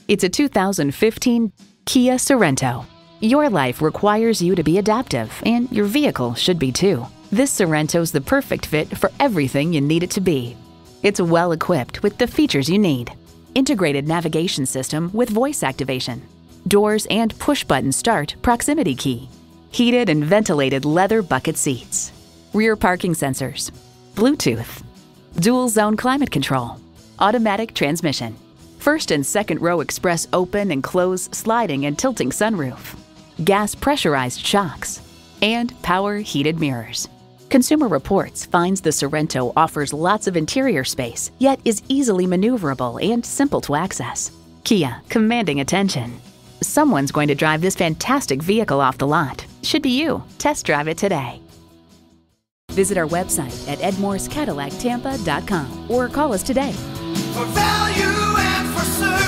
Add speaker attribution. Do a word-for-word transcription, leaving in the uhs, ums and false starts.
Speaker 1: It's a two thousand fifteen Kia Sorento. Your life requires you to be adaptive, and your vehicle should be too. This Sorento's the perfect fit for everything you need it to be. It's well equipped with the features you need. Integrated navigation system with voice activation. Doors and push-button start proximity key. Heated and ventilated leather bucket seats. Rear parking sensors. Bluetooth. Dual zone climate control. Automatic transmission. First and second row express open and close sliding and tilting sunroof. Gas pressurized shocks. And power heated mirrors. Consumer Reports finds the Sorento offers lots of interior space, yet is easily maneuverable and simple to access. Kia, commanding attention. Someone's going to drive this fantastic vehicle off the lot. Should be you. Test drive it today. Visit our website at ed morse cadillac tampa dot com or call us today.
Speaker 2: For value and for service.